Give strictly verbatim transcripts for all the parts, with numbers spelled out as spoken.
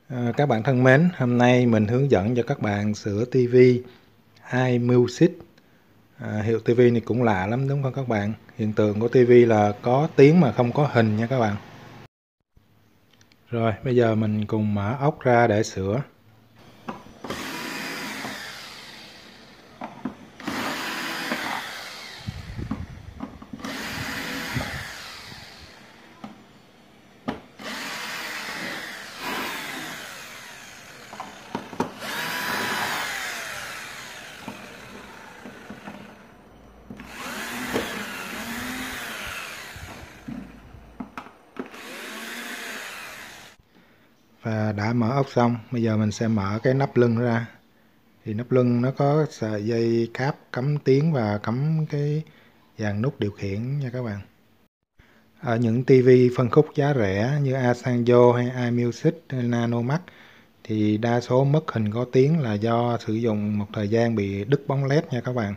À, các bạn thân mến, hôm nay mình hướng dẫn cho các bạn sửa ti vi iMusic. À, hiệu ti vi này cũng lạ lắm đúng không các bạn? Hiện tượng của ti vi là có tiếng mà không có hình nha các bạn. Rồi, bây giờ mình cùng mở ốc ra để sửa. Và đã mở ốc xong, bây giờ mình sẽ mở cái nắp lưng ra. Thì nắp lưng nó có sợi dây cáp cắm tiếng và cắm cái dàn nút điều khiển nha các bạn. Ở những ti vi phân khúc giá rẻ như Asanjo hay iMusic hay Nanomax thì đa số mất hình có tiếng là do sử dụng một thời gian bị đứt bóng led nha các bạn.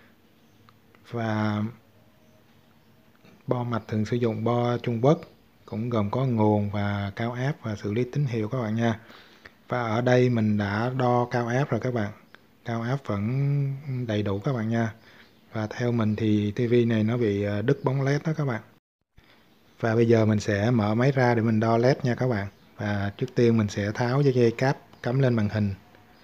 Và bo mạch thường sử dụng bo Trung Quốc, cũng gồm có nguồn và cao áp và xử lý tín hiệu các bạn nha. Và ở đây mình đã đo cao áp rồi các bạn, cao áp vẫn đầy đủ các bạn nha. Và theo mình thì ti vi này nó bị đứt bóng led đó các bạn. Và bây giờ mình sẽ mở máy ra để mình đo led nha các bạn. Và trước tiên mình sẽ tháo cái dây cáp cắm lên màn hình.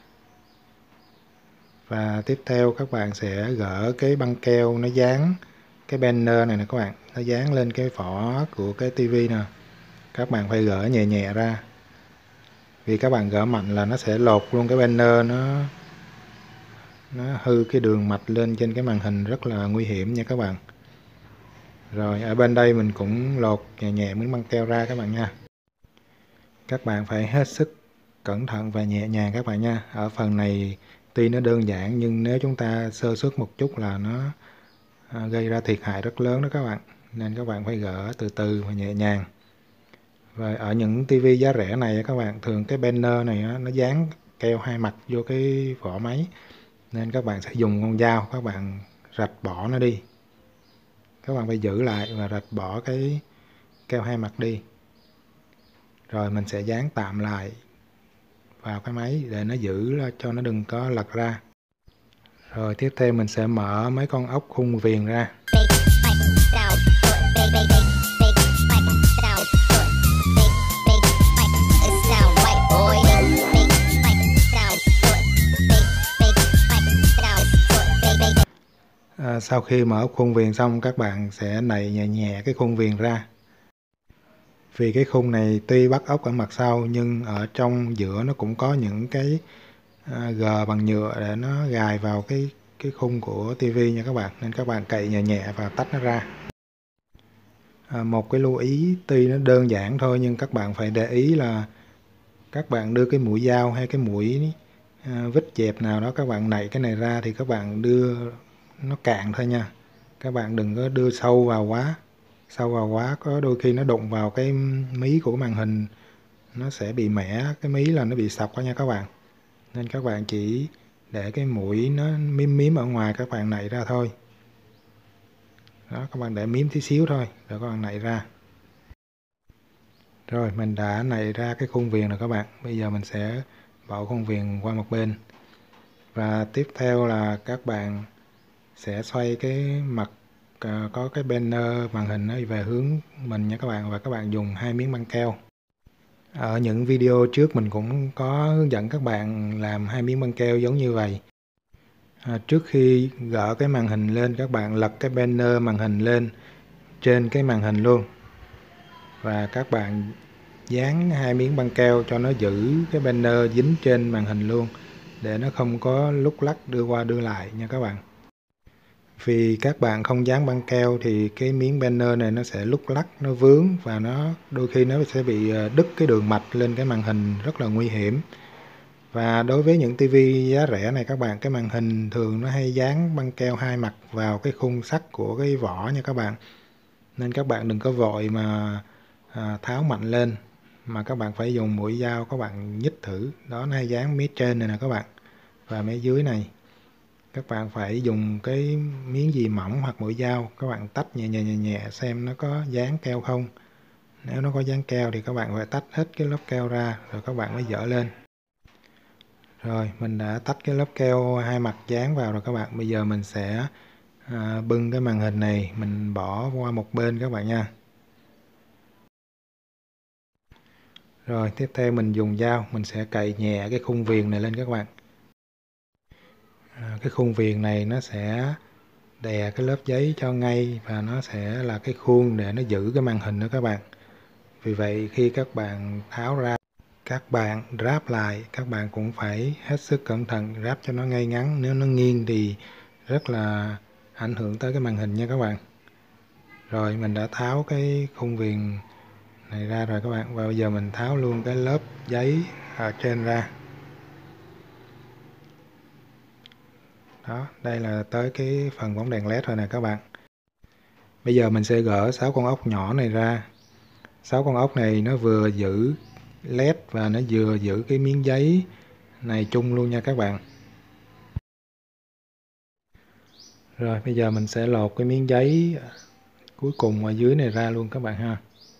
Và tiếp theo các bạn sẽ gỡ cái băng keo nó dán cái banner này nè các bạn, nó dán lên cái vỏ của cái ti vi nè. Các bạn phải gỡ nhẹ nhẹ ra, vì các bạn gỡ mạnh là nó sẽ lột luôn cái banner, nó nó hư cái đường mạch lên trên cái màn hình, rất là nguy hiểm nha các bạn. Rồi ở bên đây mình cũng lột nhẹ nhẹ miếng băng keo ra các bạn nha. Các bạn phải hết sức cẩn thận và nhẹ nhàng các bạn nha. Ở phần này tuy nó đơn giản nhưng nếu chúng ta sơ suất một chút là nó gây ra thiệt hại rất lớn đó các bạn. Nên các bạn phải gỡ từ từ và nhẹ nhàng. Và ở những ti vi giá rẻ này các bạn, thường cái banner này nó dán keo hai mặt vô cái vỏ máy, nên các bạn sẽ dùng con dao các bạn rạch bỏ nó đi. Các bạn phải giữ lại và rạch bỏ cái keo hai mặt đi. Rồi mình sẽ dán tạm lại vào cái máy để nó giữ cho nó đừng có lật ra. Rồi tiếp theo mình sẽ mở mấy con ốc khung viền ra. À, sau khi mở khung viền xong các bạn sẽ nạy nhẹ nhẹ cái khung viền ra. Vì cái khung này tuy bắt ốc ở mặt sau nhưng ở trong giữa nó cũng có những cái à, gờ bằng nhựa để nó gài vào cái cái khung của ti vi nha các bạn, nên các bạn cậy nhẹ nhẹ và tách nó ra. À, một cái lưu ý tuy nó đơn giản thôi nhưng các bạn phải để ý là các bạn đưa cái mũi dao hay cái mũi à, vít dẹp nào đó, các bạn nạy cái này ra thì các bạn đưa nó cạn thôi nha. Các bạn đừng có đưa sâu vào quá. Sâu vào quá có đôi khi nó đụng vào cái mí của màn hình, nó sẽ bị mẻ cái mí, là nó bị sọc đó nha các bạn. Nên các bạn chỉ để cái mũi nó miếm miếm ở ngoài, các bạn nạy ra thôi. Đó, các bạn để miếm tí xíu thôi rồi các bạn nạy ra. Rồi mình đã nạy ra cái khung viền rồi các bạn. Bây giờ mình sẽ bỏ khung viền qua một bên. Và tiếp theo là các bạn sẽ xoay cái mặt uh, có cái banner màn hình nó về hướng mình nha các bạn. Và các bạn dùng hai miếng băng keo. Ở những video trước mình cũng có hướng dẫn các bạn làm hai miếng băng keo giống như vậy. À, trước khi gỡ cái màn hình lên, các bạn lật cái banner màn hình lên trên cái màn hình luôn. Và các bạn dán hai miếng băng keo cho nó giữ cái banner dính trên màn hình luôn, để nó không có lúc lắc đưa qua đưa lại nha các bạn. Vì các bạn không dán băng keo thì cái miếng banner này nó sẽ lúc lắc, nó vướng và nó đôi khi nó sẽ bị đứt cái đường mạch lên cái màn hình, rất là nguy hiểm. Và đối với những ti vi giá rẻ này các bạn, cái màn hình thường nó hay dán băng keo hai mặt vào cái khung sắt của cái vỏ nha các bạn. Nên các bạn đừng có vội mà à, tháo mạnh lên, mà các bạn phải dùng mũi dao các bạn nhích thử. Đó, nó hay dán mé trên này nè các bạn, và mé dưới này. Các bạn phải dùng cái miếng gì mỏng hoặc mũi dao, các bạn tách nhẹ nhẹ nhẹ nhẹ xem nó có dán keo không. Nếu nó có dán keo thì các bạn phải tách hết cái lớp keo ra rồi các bạn mới dỡ lên. Rồi mình đã tách cái lớp keo hai mặt dán vào rồi các bạn. Bây giờ mình sẽ à, bưng cái màn hình này mình bỏ qua một bên các bạn nha. Rồi tiếp theo mình dùng dao mình sẽ cạy nhẹ cái khung viền này lên các bạn. À, cái khung viền này nó sẽ đè cái lớp giấy cho ngay và nó sẽ là cái khuôn để nó giữ cái màn hình đó các bạn. Vì vậy khi các bạn tháo ra, các bạn ráp lại, các bạn cũng phải hết sức cẩn thận ráp cho nó ngay ngắn. Nếu nó nghiêng thì rất là ảnh hưởng tới cái màn hình nha các bạn. Rồi mình đã tháo cái khung viền này ra rồi các bạn. Và bây giờ mình tháo luôn cái lớp giấy ở trên ra. Đó, đây là tới cái phần bóng đèn led rồi nè các bạn. Bây giờ mình sẽ gỡ sáu con ốc nhỏ này ra. sáu con ốc này nó vừa giữ led và nó vừa giữ cái miếng giấy này chung luôn nha các bạn. Rồi bây giờ mình sẽ lột cái miếng giấy cuối cùng ở dưới này ra luôn các bạn ha.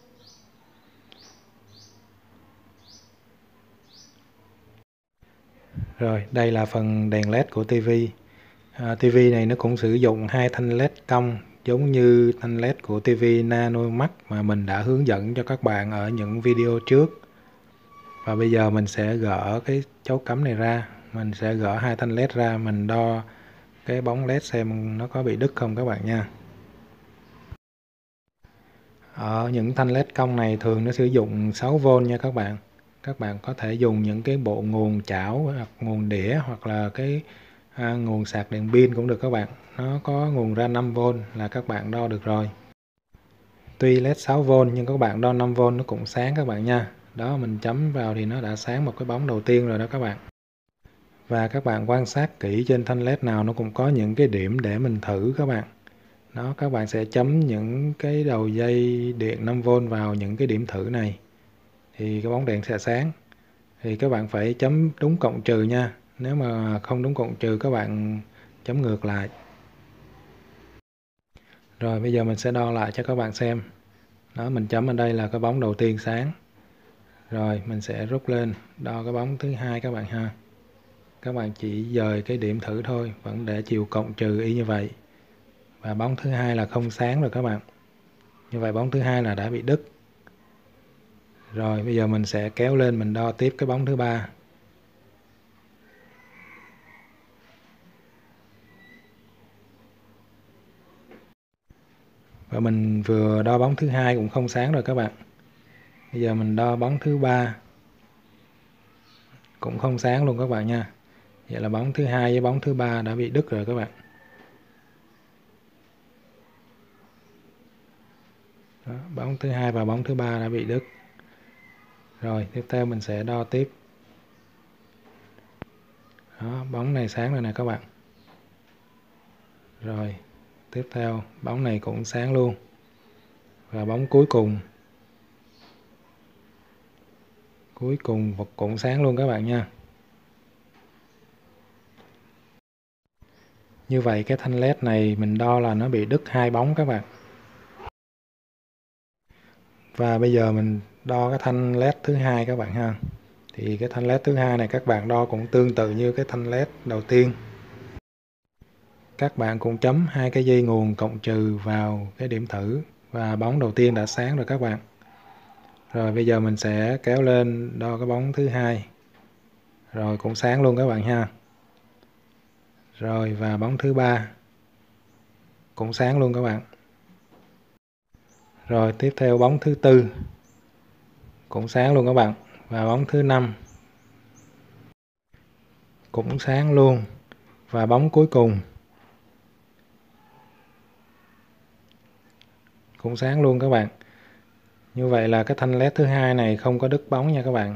Rồi đây là phần đèn led của tivi. À, tivi này nó cũng sử dụng hai thanh led cong giống như thanh led của tivi Nanomax mà mình đã hướng dẫn cho các bạn ở những video trước. Và bây giờ mình sẽ gỡ cái chấu cắm này ra, mình sẽ gỡ hai thanh led ra, mình đo cái bóng led xem nó có bị đứt không các bạn nha. Ở những thanh led cong này thường nó sử dụng sáu vôn nha các bạn. Các bạn có thể dùng những cái bộ nguồn chảo hoặc nguồn đĩa hoặc là cái à, nguồn sạc đèn pin cũng được các bạn. Nó có nguồn ra năm vôn là các bạn đo được rồi. Tuy led sáu vôn nhưng các bạn đo năm vôn nó cũng sáng các bạn nha. Đó mình chấm vào thì nó đã sáng một cái bóng đầu tiên rồi đó các bạn. Và các bạn quan sát kỹ trên thanh led nào nó cũng có những cái điểm để mình thử các bạn. Đó, các bạn sẽ chấm những cái đầu dây điện năm vôn vào những cái điểm thử này. Thì cái bóng đèn sẽ sáng. Thì các bạn phải chấm đúng cộng trừ nha. Nếu mà không đúng cộng trừ các bạn chấm ngược lại. Rồi bây giờ mình sẽ đo lại cho các bạn xem. Đó, mình chấm ở đây là cái bóng đầu tiên sáng. Rồi mình sẽ rút lên đo cái bóng thứ hai các bạn ha. Các bạn chỉ dời cái điểm thử thôi, vẫn để chiều cộng trừ y như vậy. Và bóng thứ hai là không sáng rồi các bạn. Như vậy bóng thứ hai là đã bị đứt. Rồi bây giờ mình sẽ kéo lên mình đo tiếp cái bóng thứ ba. Và mình vừa đo bóng thứ hai cũng không sáng rồi các bạn. Bây giờ mình đo bóng thứ ba cũng không sáng luôn các bạn nha. Vậy là bóng thứ hai với bóng thứ ba đã bị đứt rồi các bạn. Đó, bóng thứ hai và bóng thứ ba đã bị đứt. Rồi tiếp theo mình sẽ đo tiếp. Đó, bóng này sáng rồi nè các bạn. Rồi tiếp theo bóng này cũng sáng luôn. Và bóng cuối cùng. Cuối cùng cũng sáng luôn các bạn nha. Như vậy cái thanh led này mình đo là nó bị đứt hai bóng các bạn. Và bây giờ mình đo cái thanh led thứ hai các bạn ha. Thì cái thanh led thứ hai này các bạn đo cũng tương tự như cái thanh led đầu tiên. Các bạn cũng chấm hai cái dây nguồn cộng trừ vào cái điểm thử và bóng đầu tiên đã sáng rồi các bạn. Rồi bây giờ mình sẽ kéo lên đo cái bóng thứ hai. Rồi cũng sáng luôn các bạn ha. Rồi và bóng thứ ba cũng sáng luôn các bạn. Rồi tiếp theo bóng thứ tư cũng sáng luôn các bạn. Và bóng thứ năm cũng sáng luôn. Và bóng cuối cùng cũng sáng luôn các bạn. Như vậy là cái thanh led thứ hai này không có đứt bóng nha các bạn.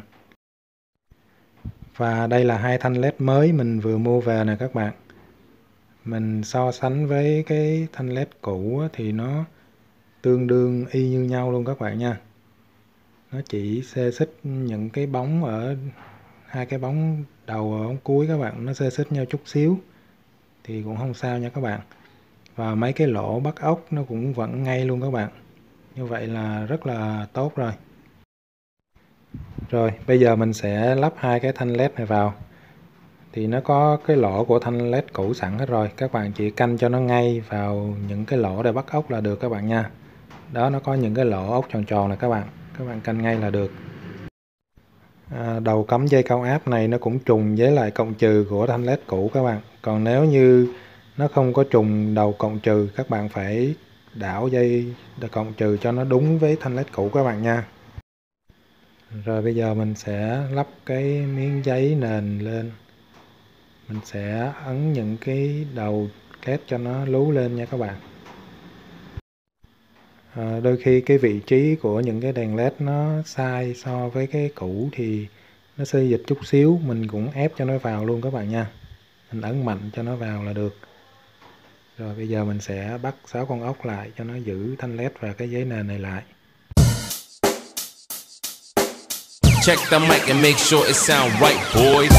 Và đây là hai thanh led mới mình vừa mua về nè các bạn. Mình so sánh với cái thanh led cũ thì nó tương đương y như nhau luôn các bạn nha. Nó chỉ xê xích những cái bóng ở hai cái bóng đầu và bóng cuối các bạn, nó xê xích nhau chút xíu thì cũng không sao nha các bạn. Và mấy cái lỗ bắt ốc nó cũng vẫn ngay luôn các bạn. Như vậy là rất là tốt rồi. Rồi, bây giờ mình sẽ lắp hai cái thanh led này vào. Thì nó có cái lỗ của thanh led cũ sẵn hết rồi. Các bạn chỉ canh cho nó ngay vào những cái lỗ để bắt ốc là được các bạn nha. Đó, nó có những cái lỗ ốc tròn tròn này các bạn. Các bạn canh ngay là được. À, đầu cắm dây cao áp này nó cũng trùng với lại cộng trừ của thanh led cũ các bạn. Còn nếu như nó không có trùng đầu cộng trừ, các bạn phải đảo dây cộng trừ cho nó đúng với thanh led cũ các bạn nha. Rồi bây giờ mình sẽ lắp cái miếng giấy nền lên. Mình sẽ ấn những cái đầu led cho nó lú lên nha các bạn. À, đôi khi cái vị trí của những cái đèn led nó sai so với cái cũ thì nó xê dịch chút xíu, mình cũng ép cho nó vào luôn các bạn nha. Mình ấn mạnh cho nó vào là được. Rồi bây giờ mình sẽ bắt sáu con ốc lại cho nó giữ thanh led và cái giấy nền này lại. Check the mic and make sure it sound right, boys.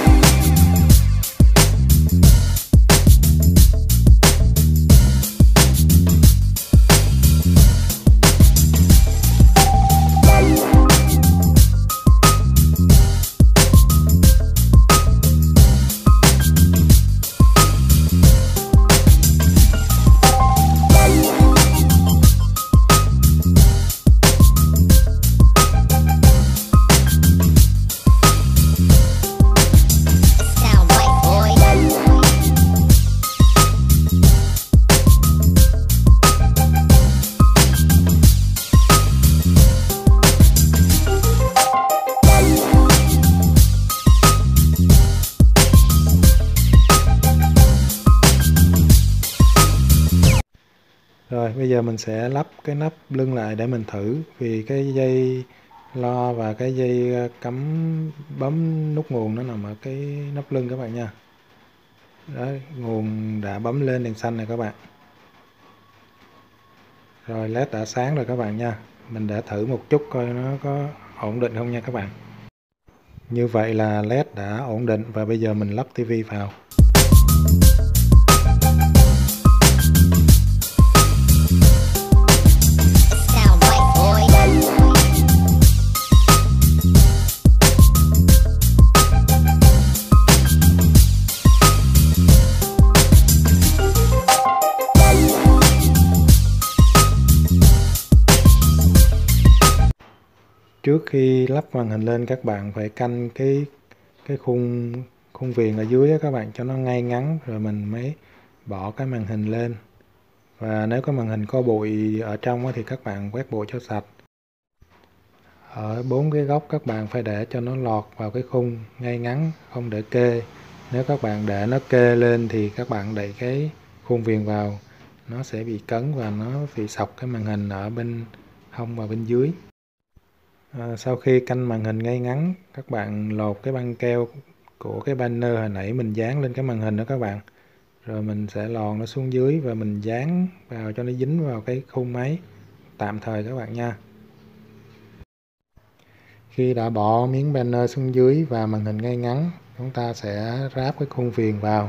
Rồi bây giờ mình sẽ lắp cái nắp lưng lại để mình thử, vì cái dây lo và cái dây cắm bấm nút nguồn nó nằm ở cái nắp lưng các bạn nha. Đó, nguồn đã bấm lên đèn xanh này các bạn. Rồi led đã sáng rồi các bạn nha. Mình đã thử một chút coi nó có ổn định không nha các bạn. Như vậy là led đã ổn định và bây giờ mình lắp tivi vào. Trước khi lắp màn hình lên các bạn phải canh cái cái khung khung viền ở dưới đó các bạn cho nó ngay ngắn rồi mình mới bỏ cái màn hình lên. Và nếu cái màn hình có bụi ở trong thì các bạn quét bụi cho sạch. Ở bốn cái góc các bạn phải để cho nó lọt vào cái khung ngay ngắn, không để kê. Nếu các bạn để nó kê lên thì các bạn đẩy cái khung viền vào, nó sẽ bị cấn và nó bị sọc cái màn hình ở bên hông và bên dưới. À, sau khi canh màn hình ngay ngắn, các bạn lột cái băng keo của cái banner hồi nãy mình dán lên cái màn hình đó các bạn. Rồi mình sẽ lòn nó xuống dưới và mình dán vào cho nó dính vào cái khung máy tạm thời các bạn nha. Khi đã bỏ miếng banner xuống dưới và màn hình ngay ngắn, chúng ta sẽ ráp cái khung viền vào.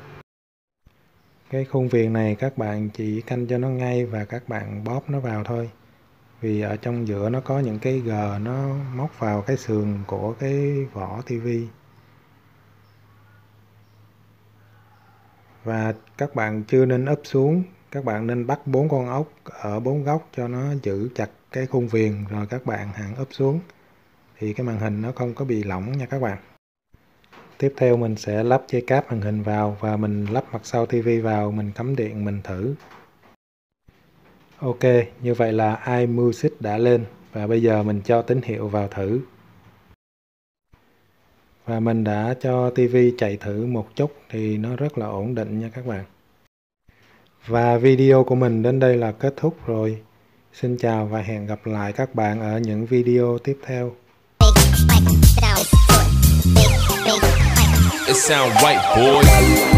Cái khung viền này các bạn chỉ canh cho nó ngay và các bạn bóp nó vào thôi. Vì ở trong giữa nó có những cái gờ nó móc vào cái sườn của cái vỏ tivi. Và các bạn chưa nên úp xuống, các bạn nên bắt bốn con ốc ở bốn góc cho nó giữ chặt cái khung viền rồi các bạn hẳn úp xuống. Thì cái màn hình nó không có bị lỏng nha các bạn. Tiếp theo mình sẽ lắp dây cáp màn hình vào và mình lắp mặt sau tivi vào, mình cắm điện mình thử. Ok, như vậy là iMusic đã lên và bây giờ mình cho tín hiệu vào thử. Và mình đã cho tivi chạy thử một chút thì nó rất là ổn định nha các bạn. Và video của mình đến đây là kết thúc rồi. Xin chào và hẹn gặp lại các bạn ở những video tiếp theo. It sound right, boys.